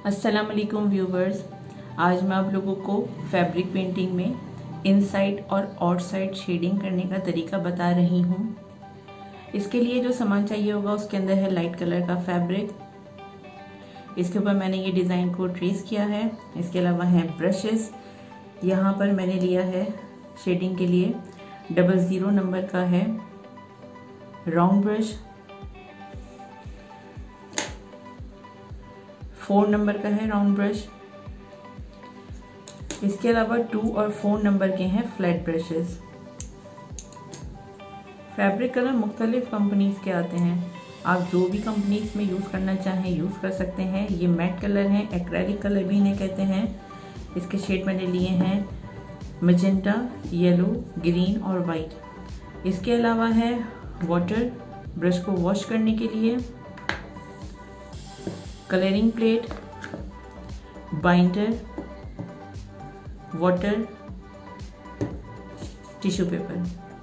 अस्सलाम वालेकुम व्यूवर्स, आज मैं आप लोगों को फैब्रिक पेंटिंग में इनसाइड और आउटसाइड शेडिंग करने का तरीका बता रही हूँ। इसके लिए जो सामान चाहिए होगा उसके अंदर है लाइट कलर का फैब्रिक। इसके ऊपर मैंने ये डिज़ाइन को ट्रेस किया है। इसके अलावा है ब्रशेस। यहाँ पर मैंने लिया है शेडिंग के लिए 00 नंबर का है राउंड ब्रश, 4 नंबर का है राउंड ब्रश। इसके अलावा 2 और 4 नंबर के हैं फ्लैट ब्रशेस। फैब्रिक कलर मुख्तलिफ कंपनीज के आते हैं, आप जो भी कंपनीज में यूज़ करना चाहें यूज़ कर सकते हैं। ये मैट कलर हैं, एक्रेलिक कलर भी इन्हें कहते हैं। इसके शेड मैंने लिए हैं मैजेंटा, येलो, ग्रीन और वाइट। इसके अलावा है वाटर, ब्रश को वॉश करने के लिए, colouring plate, binder, water, tissue paper.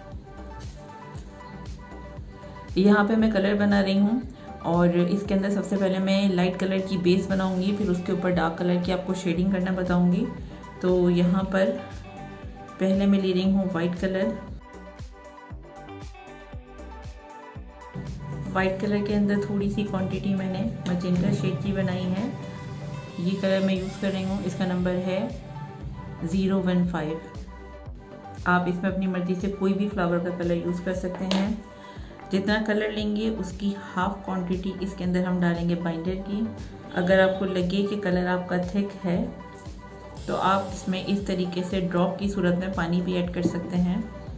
यहाँ पे मैं कलर बना रही हूँ और इसके अंदर सबसे पहले मैं लाइट कलर की बेस बनाऊंगी, फिर उसके ऊपर डार्क कलर की आपको शेडिंग करना बताऊंगी। तो यहाँ पर पहले मैं ले रही हूँ वाइट कलर। वाइट कलर के अंदर थोड़ी सी क्वांटिटी मैंने मैजेंटा शेड की बनाई है। ये कलर मैं यूज़ कर रही हूँ, इसका नंबर है 015। आप इसमें अपनी मर्ज़ी से कोई भी फ्लावर का कलर यूज़ कर सकते हैं। जितना कलर लेंगे उसकी हाफ क्वांटिटी इसके अंदर हम डालेंगे बाइंडर की। अगर आपको लगे कि कलर आपका थिक है तो आप इसमें इस तरीके से ड्रॉप की सूरत में पानी भी ऐड कर सकते हैं।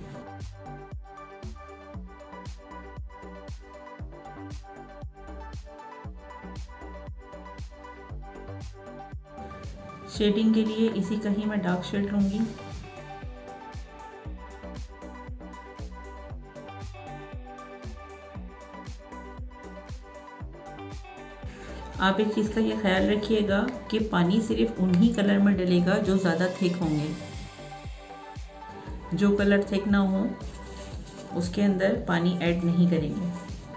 शेडिंग के लिए इसी का ही मैं डार्क शेड लूँगी। आप एक चीज़ का ये ख्याल रखिएगा कि पानी सिर्फ उन्हीं कलर में डलेगा जो ज़्यादा थिक होंगे। जो कलर थिक ना हो उसके अंदर पानी ऐड नहीं करेंगे।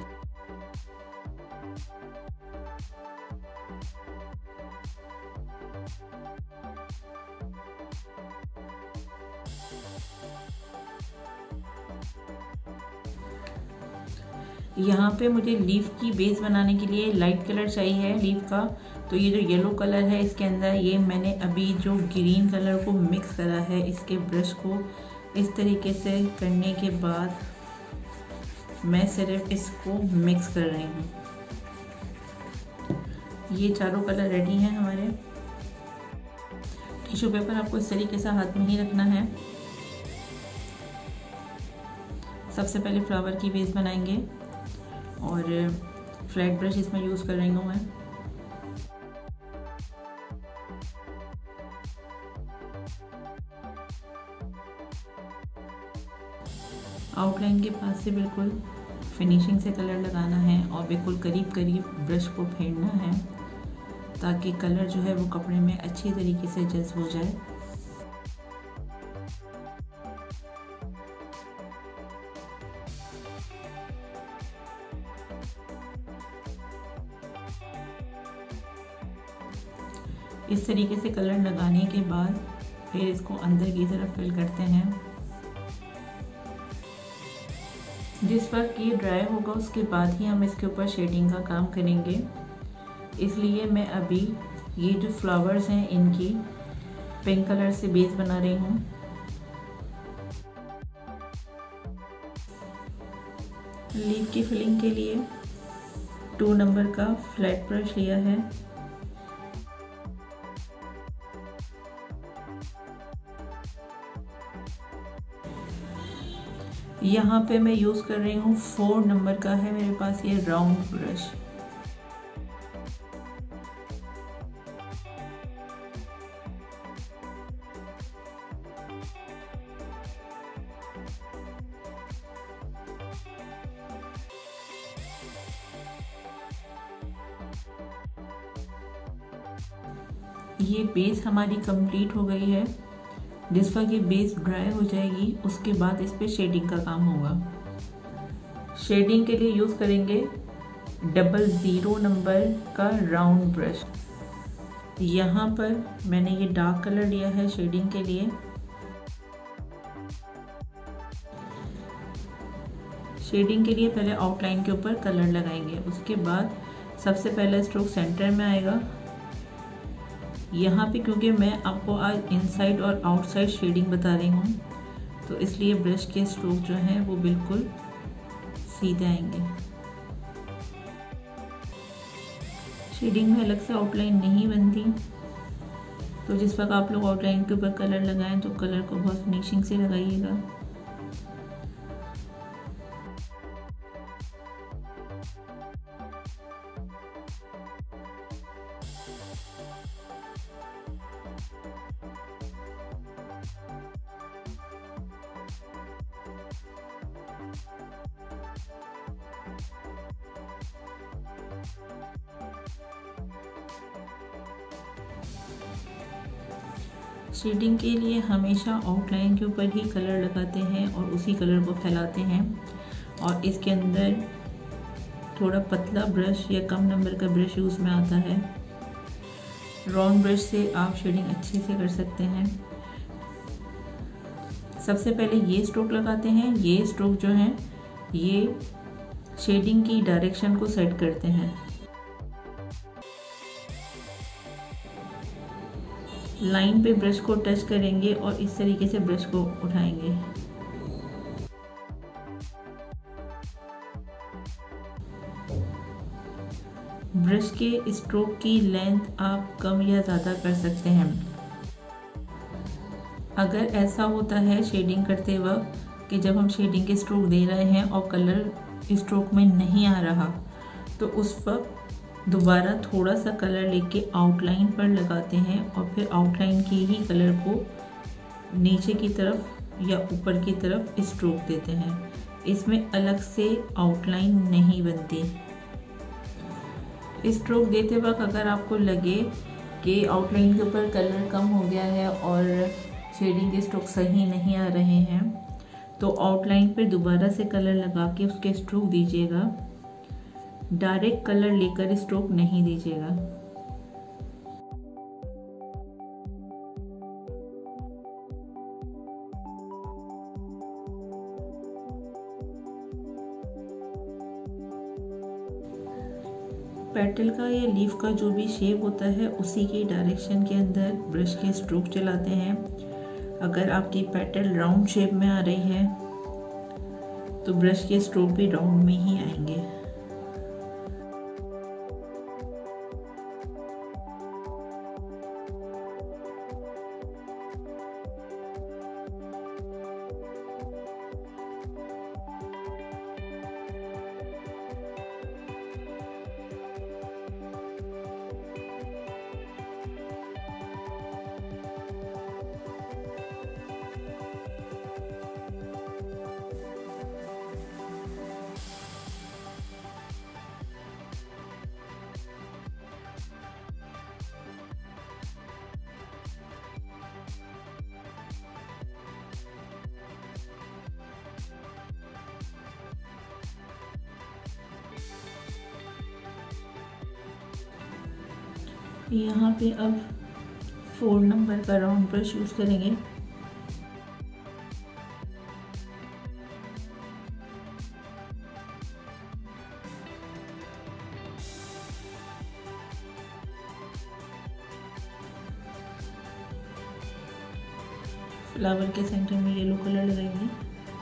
यहाँ पे मुझे लीफ की बेस बनाने के लिए लाइट कलर चाहिए लीफ का। तो ये जो येलो कलर है इसके अंदर ये मैंने अभी जो ग्रीन कलर को मिक्स करा है, इसके ब्रश को इस तरीके से करने के बाद मैं सिर्फ इसको मिक्स कर रही हूँ। ये चारों कलर रेडी हैं हमारे। टिश्यू पेपर आपको इस तरीके से हाथ में ही रखना है। सबसे पहले फ्लावर की बेस बनाएंगे और फ्लैट ब्रश इसमें यूज़ कर रही हूँ मैं। आउटलाइन के पास से बिल्कुल फिनिशिंग से कलर लगाना है और बिल्कुल करीब करीब ब्रश को फेरना है ताकि कलर जो है वो कपड़े में अच्छी तरीके से जज़्ब हो जाए। इस तरीके से कलर लगाने के बाद फिर इसको अंदर की तरफ फिल करते हैं। जिस वक्त ये ड्राई होगा उसके बाद ही हम इसके ऊपर शेडिंग का काम करेंगे। इसलिए मैं अभी ये जो फ्लावर्स हैं इनकी पिंक कलर से बेस बना रही हूँ। लीफ की फिलिंग के लिए 2 नंबर का फ्लैट ब्रश लिया है। यहाँ पे मैं यूज़ कर रही हूँ 4 नंबर का है मेरे पास ये राउंड ब्रश। ये बेस हमारी कंप्लीट हो गई है। जिस वक्त ये बेस ड्राई हो जाएगी उसके बाद इस पे शेडिंग का काम होगा। शेडिंग के लिए यूज़ करेंगे 00 नंबर का राउंड ब्रश। यहाँ पर मैंने ये डार्क कलर लिया है शेडिंग के लिए। शेडिंग के लिए पहले आउटलाइन के ऊपर कलर लगाएंगे, उसके बाद सबसे पहला स्ट्रोक सेंटर में आएगा। यहाँ पे क्योंकि मैं आपको आज इनसाइड और आउटसाइड शेडिंग बता रही हूँ, तो इसलिए ब्रश के स्ट्रोक जो हैं वो बिल्कुल सीधे आएंगे। शेडिंग में अलग से आउटलाइन नहीं बनती, तो जिस वक्त आप लोग आउटलाइन के ऊपर कलर लगाएं तो कलर को बहुत फिनिशिंग से लगाइएगा। शेडिंग के लिए हमेशा आउटलाइन के ऊपर ही कलर लगाते हैं और उसी कलर को फैलाते हैं, और इसके अंदर थोड़ा पतला ब्रश या कम नंबर का ब्रश यूज़ में आता है। राउंड ब्रश से आप शेडिंग अच्छे से कर सकते हैं। सबसे पहले ये स्ट्रोक लगाते हैं। ये स्ट्रोक जो है ये शेडिंग की डायरेक्शन को सेट करते हैं। लाइन पे ब्रश को टच करेंगे और इस तरीके से ब्रश को उठाएंगे। ब्रश के स्ट्रोक की लेंथ आप कम या ज़्यादा कर सकते हैं। अगर ऐसा होता है शेडिंग करते वक्त कि जब हम शेडिंग के स्ट्रोक दे रहे हैं और कलर स्ट्रोक में नहीं आ रहा, तो उस वक्त दोबारा थोड़ा सा कलर लेके आउटलाइन पर लगाते हैं और फिर आउटलाइन के ही कलर को नीचे की तरफ या ऊपर की तरफ स्ट्रोक देते हैं। इसमें अलग से आउटलाइन नहीं बनती। स्ट्रोक देते वक्त अगर आपको लगे कि आउटलाइन के ऊपर कलर कम हो गया है और शेडिंग के स्ट्रोक सही नहीं आ रहे हैं, तो आउटलाइन पर दोबारा से कलर लगा के उसके स्ट्रोक दीजिएगा। डायरेक्ट कलर लेकर स्ट्रोक नहीं दीजिएगा। पेटल का या लीफ का जो भी शेप होता है उसी की डायरेक्शन के अंदर ब्रश के स्ट्रोक चलाते हैं। अगर आपकी पेटल राउंड शेप में आ रही है तो ब्रश के स्ट्रोक भी राउंड में ही आएंगे। यहाँ पे अब 4 नंबर का राउंड ब्रश यूज़ करेंगे। फ्लावर के सेंटर में येलो कलर लगाएंगे।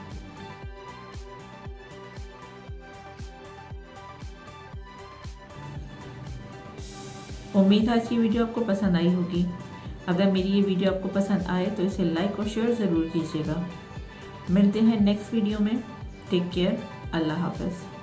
उम्मीद है आज की वीडियो आपको पसंद आई होगी। अगर मेरी ये वीडियो आपको पसंद आए तो इसे लाइक और शेयर ज़रूर कीजिएगा। मिलते हैं नेक्स्ट वीडियो में। Take care. अल्लाह हाफ़िज़।